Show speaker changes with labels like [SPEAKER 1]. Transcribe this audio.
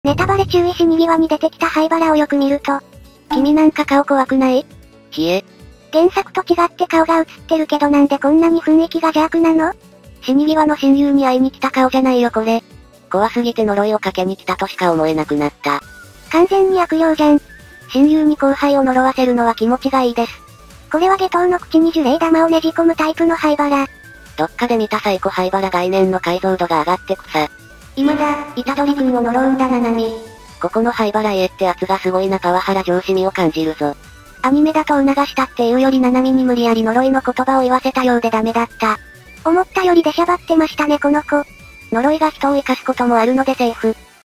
[SPEAKER 1] ネタバレ注意死に際に出てきた灰原をよく見ると。君なんか顔怖くない？
[SPEAKER 2] ひえ。
[SPEAKER 1] 原作と違って顔が映ってるけどなんでこんなに雰囲気が邪悪なの？
[SPEAKER 2] 死に際の親友に会いに来た顔じゃないよこれ。怖すぎて呪いをかけに来たとしか思えなくなった。
[SPEAKER 1] 完全に悪霊じゃん。
[SPEAKER 2] 親友に後輩を呪わせるのは気持ちがいいです。
[SPEAKER 1] これは下等の口に呪霊玉をねじ込むタイプの灰原。
[SPEAKER 2] どっかで見たサイコ灰原概念の解像度が上がってくさ。
[SPEAKER 1] 今だ、虎杖君を呪うんだななみ。
[SPEAKER 2] ここの灰原家ってやつがすごいなパワハラ上司味を感じるぞ。
[SPEAKER 1] アニメだと促したっていうよりななみに無理やり呪いの言葉を言わせたようでダメだった。思ったより出しゃばってましたねこの子。
[SPEAKER 2] 呪いが人を生かすこともあるのでセーフ。